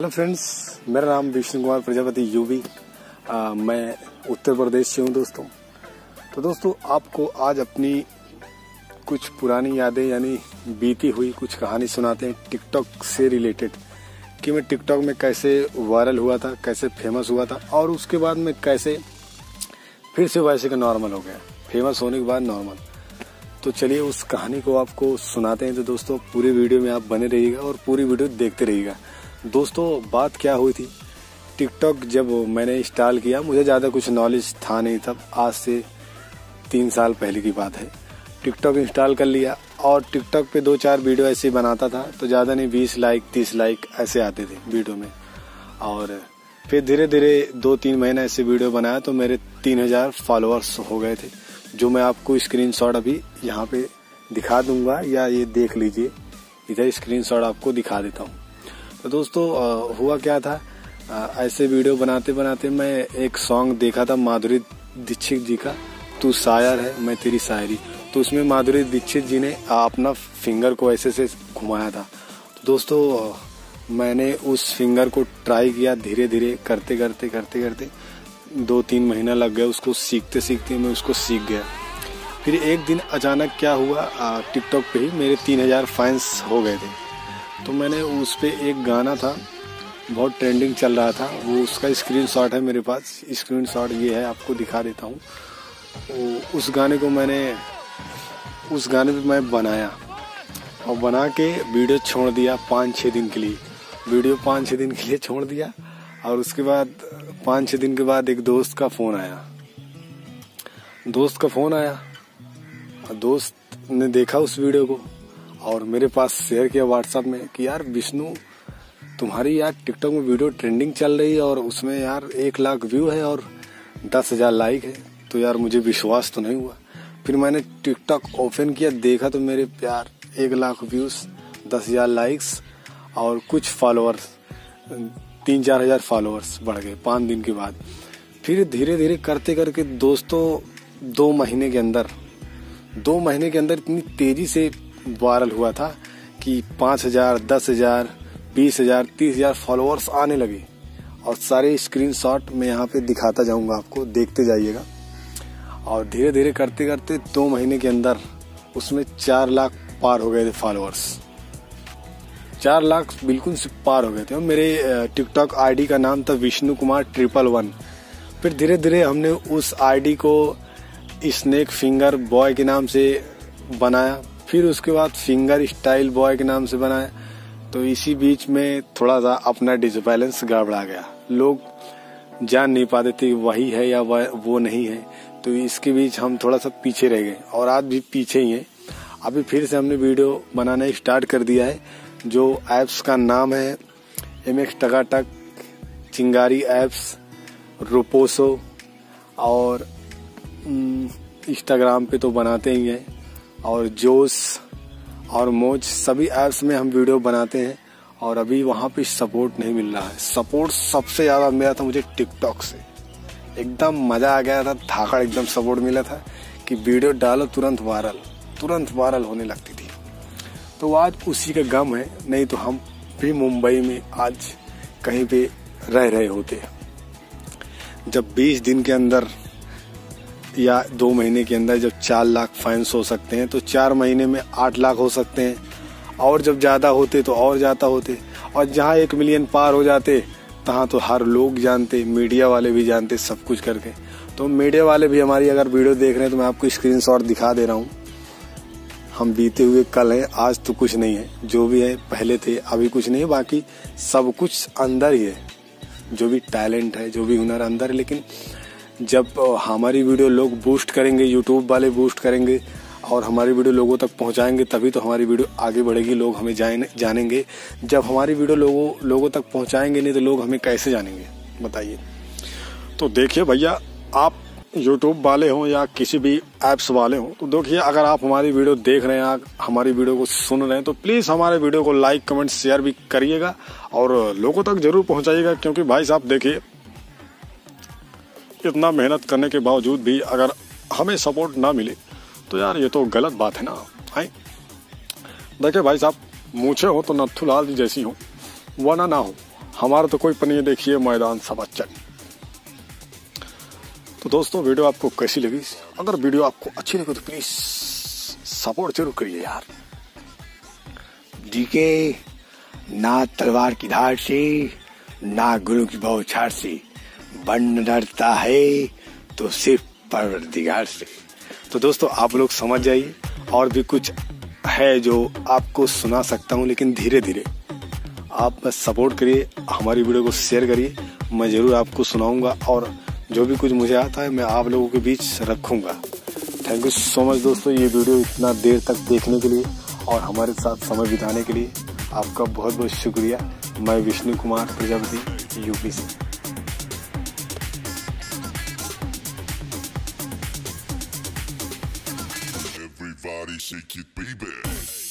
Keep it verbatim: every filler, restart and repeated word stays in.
Hello friends, मेरा नाम Vishnu Kumar Prajapati UV. मैं उत्तर प्रदेश से हूँ दोस्तों। तो दोस्तों आपको आज अपनी कुछ पुरानी यादें यानी बीती हुई कुछ कहानी सुनाते हैं टिकटॉक से रिलेटेड, कि मैं टिकटॉक में कैसे वायरल हुआ था, कैसे फेमस हुआ था और उसके बाद में कैसे फिर से वैसे का नॉर्मल हो गया, फेमस होने के बाद नॉर्मल। तो चलिए उस कहानी को आपको सुनाते हैं। तो दोस्तों पूरी वीडियो में आप बने रहिएगा और पूरी वीडियो देखते रहिएगा। दोस्तों बात क्या हुई थी, टिकटॉक जब मैंने इंस्टॉल किया, मुझे ज़्यादा कुछ नॉलेज था नहीं तब, आज से तीन साल पहले की बात है। टिकटॉक इंस्टॉल कर लिया और टिकटॉक पे दो चार वीडियो ऐसे ही बनाता था, तो ज़्यादा नहीं, बीस लाइक तीस लाइक ऐसे आते थे वीडियो में। और फिर धीरे धीरे दो तीन महीने ऐसे वीडियो बनाया तो मेरे तीन हजार फॉलोअर्स हो गए थे, जो मैं आपको स्क्रीनशॉट अभी यहाँ पे दिखा दूंगा, या ये देख लीजिए, इधर स्क्रीनशॉट आपको दिखा देता हूँ। तो दोस्तों आ, हुआ क्या था, आ, ऐसे वीडियो बनाते बनाते मैं एक सॉन्ग देखा था माधुरी दीक्षित जी का, तू शायर है मैं तेरी शायरी। तो उसमें माधुरी दीक्षित जी ने अपना फिंगर को ऐसे से घुमाया था। तो दोस्तों मैंने उस फिंगर को ट्राई किया, धीरे धीरे करते करते करते करते दो तीन महीना लग गया उसको सीखते सीखते, मैं उसको सीख गया। फिर एक दिन अचानक क्या हुआ, टिकटॉक पे ही मेरे तीन हजार फैंस हो गए थे। तो मैंने उस पे एक गाना था, बहुत ट्रेंडिंग चल रहा था, वो उसका स्क्रीनशॉट है मेरे पास। स्क्रीनशॉट ये है, आपको दिखा देता हूँ। उस गाने को मैंने उस गाने पे मैं बनाया और बना के वीडियो छोड़ दिया पाँच छः दिन के लिए। वीडियो पाँच छः दिन के लिए छोड़ दिया और उसके बाद पाँच छः दिन के बाद एक दोस्त का फ़ोन आया दोस्त का फ़ोन आया और दोस्त ने देखा उस वीडियो को और मेरे पास शेयर किया व्हाट्सएप में कि यार विष्णु, तुम्हारी यार टिकटॉक में वीडियो ट्रेंडिंग चल रही है और उसमें यार एक लाख व्यू है और दस हजार लाइक है। तो यार मुझे विश्वास तो नहीं हुआ। फिर मैंने टिकटॉक ओपन किया, देखा तो मेरे प्यार एक लाख व्यूज, दस हजार लाइक्स और कुछ फॉलोअर्स, तीन चार हजार फॉलोअर्स बढ़ गए पाँच दिन के बाद। फिर धीरे धीरे करते करके दोस्तों दो महीने के अंदर दो महीने के अंदर इतनी तेजी से वायरल हुआ था कि पाँच हजार दस हजार बीस हजार तीस हजार फॉलोअर्स आने लगे। और सारे स्क्रीनशॉट मैं यहाँ पे दिखाता जाऊंगा, आपको देखते जाइएगा। और धीरे धीरे करते करते दो महीने के अंदर उसमें चार लाख पार हो गए थे फॉलोअर्स, चार लाख बिल्कुल से पार हो गए थे। और मेरे टिकटॉक आईडी का नाम था विष्णु कुमार ट्रिपल वन। फिर धीरे धीरे हमने उस आईडी को स्नेक फिंगर बॉय के नाम से बनाया, फिर उसके बाद फिंगर स्टाइल बॉय के नाम से बनाया। तो इसी बीच में थोड़ा सा अपना डिसबैलेंस गड़बड़ा गया, लोग जान नहीं पाते थे वही है या वो नहीं है। तो इसके बीच हम थोड़ा सा पीछे रह गए और आज भी पीछे ही हैं। अभी फिर से हमने वीडियो बनाना स्टार्ट कर दिया है, जो ऐप्स का नाम है एम एक्स टकाटक, चिंगारी ऐप्स, रोपोसो और इंस्टाग्राम पे तो बनाते ही हैं, और जोश और मौज, सभी ऐप्स में हम वीडियो बनाते हैं। और अभी वहाँ पे सपोर्ट नहीं मिल रहा है। सपोर्ट सबसे ज़्यादा मिला था मुझे टिकटॉक से, एकदम मज़ा आ गया था, धाकड़ एकदम सपोर्ट मिला था कि वीडियो डालो तुरंत वायरल तुरंत वायरल होने लगती थी। तो आज उसी का गम है, नहीं तो हम भी मुंबई में आज कहीं पे रह रहे होते। जब बीस दिन के अंदर या दो महीने के अंदर जब चार लाख फैंस हो सकते हैं, तो चार महीने में आठ लाख हो सकते हैं, और जब ज़्यादा होते तो और ज़्यादा होते, और जहाँ एक मिलियन पार हो जाते तहाँ तो हर लोग जानते, मीडिया वाले भी जानते सब कुछ करके। तो मीडिया वाले भी हमारी अगर वीडियो देख रहे हैं तो मैं आपको स्क्रीनशॉट दिखा दे रहा हूँ। हम बीते हुए कल हैं, आज तो कुछ नहीं है, जो भी है पहले थे अभी कुछ नहीं है, बाकी सब कुछ अंदर ही है, जो भी टैलेंट है जो भी हुनर अंदर है। लेकिन जब हमारी वीडियो लोग बूस्ट करेंगे, यूट्यूब वाले बूस्ट करेंगे और हमारी वीडियो लोगों तक पहुंचाएंगे, तभी तो हमारी वीडियो आगे बढ़ेगी, लोग हमें जानेंगे। जब हमारी वीडियो लोगों लोगों तक पहुंचाएंगे नहीं तो लोग हमें कैसे जानेंगे, बताइए। तो देखिए भैया, आप यूट्यूब वाले हों या किसी भी ऐप्स वाले हों, तो देखिए अगर आप हमारी वीडियो देख रहे हैं, हमारी वीडियो को सुन रहे हैं, तो प्लीज़ हमारे वीडियो को लाइक कमेंट शेयर भी करिएगा और लोगों तक जरूर पहुँचाइएगा। क्योंकि भाई साहब देखिए, इतना मेहनत करने के बावजूद भी अगर हमें सपोर्ट ना मिले तो यार ये तो गलत बात है ना। है देखिए भाई साहब, मूछे हो तो नथुलाल जी जैसी हो, वरना ना हो। हमारा तो कोई पनी है, देखिए मैदान सब अच्छा। तो दोस्तों वीडियो आपको कैसी लगी? अगर वीडियो आपको अच्छी लगे तो प्लीज सपोर्ट जरूर करिए यार। डीके ना तलवार की धार से ना गुरु की बौछार से, बन डरता है तो सिर्फ परवरदिगार से। तो दोस्तों आप लोग समझ जाइए, और भी कुछ है जो आपको सुना सकता हूँ, लेकिन धीरे धीरे आप सपोर्ट करिए, हमारी वीडियो को शेयर करिए, मैं ज़रूर आपको सुनाऊंगा और जो भी कुछ मुझे आता है मैं आप लोगों के बीच रखूंगा। थैंक यू सो मच दोस्तों, ये वीडियो इतना देर तक देखने के लिए और हमारे साथ समय बिताने के लिए आपका बहुत बहुत शुक्रिया। मैं विष्णु कुमार प्रजापति यूपी से। Everybody shake it, baby.